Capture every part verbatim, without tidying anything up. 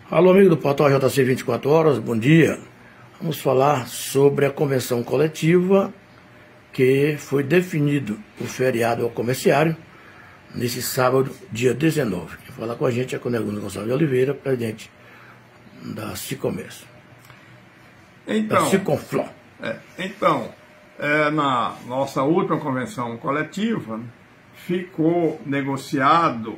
Alô, amigo do portal J C vinte e quatro horas, bom dia. Vamos falar sobre a convenção coletiva que foi definido o feriado ao comerciário nesse sábado, dia dezenove. Quem fala com a gente é Conegundo Gonçalves de Oliveira, presidente da Sicomércio. Então, da Siconflor. É, então é, na nossa última convenção coletiva, ficou negociado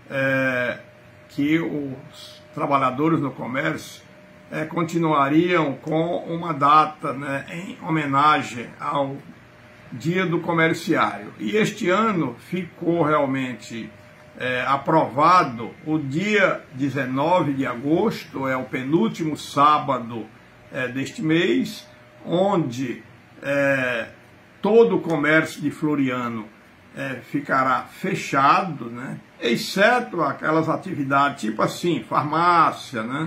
é, que os trabalhadores no comércio é, continuariam com uma data, né, em homenagem ao Dia do Comerciário. E este ano ficou realmente é, aprovado o dia dezenove de agosto, é o penúltimo sábado é, deste mês, onde é, todo o comércio de Floriano é, ficará fechado, né, exceto aquelas atividades tipo assim, farmácia, né,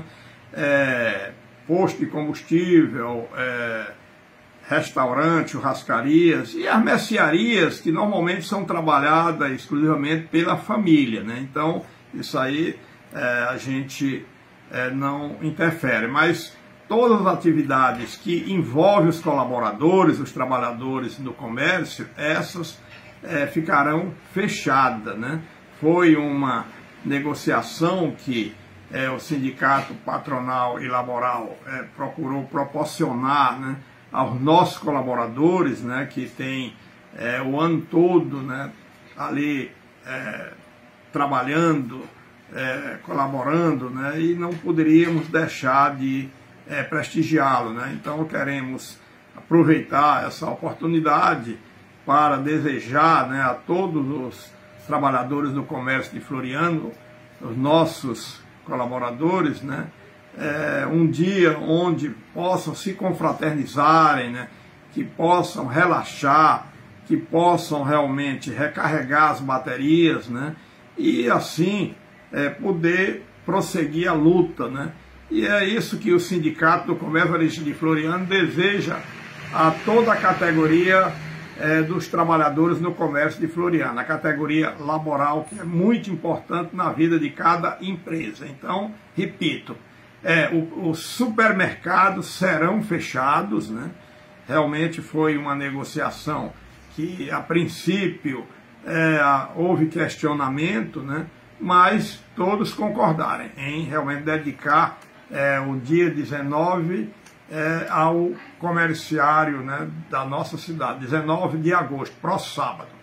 é, posto de combustível, é, restaurante, churrascarias e as mercearias que normalmente são trabalhadas exclusivamente pela família, né? Então isso aí é, a gente é, não interfere, mas todas as atividades que envolvem os colaboradores, os trabalhadores do comércio, essas é, ficarão fechadas, né? Foi uma negociação que é, o sindicato patronal e laboral é, procurou proporcionar, né, aos nossos colaboradores, né, que tem é, o ano todo, né, ali é, trabalhando, é, colaborando, né, e não poderíamos deixar de é, prestigiá-lo, né? Então queremos aproveitar essa oportunidade para desejar, né, a todos os trabalhadores do comércio de Floriano, os nossos colaboradores, né, é, um dia onde possam se confraternizarem, né, que possam relaxar, que possam realmente recarregar as baterias, né, e assim é, poder prosseguir a luta, né. E é isso que o Sindicato do Comércio Varejista de Floriano deseja a toda a categoria é, dos trabalhadores no comércio de Floriano, a categoria laboral, que é muito importante na vida de cada empresa. Então, repito, É, o, os supermercados serão fechados, né? Realmente foi uma negociação que, a princípio, é, houve questionamento, né? Mas todos concordaram em realmente dedicar é, o dia dezenove é, ao comerciário, né, da nossa cidade, dezenove de agosto, próximo sábado.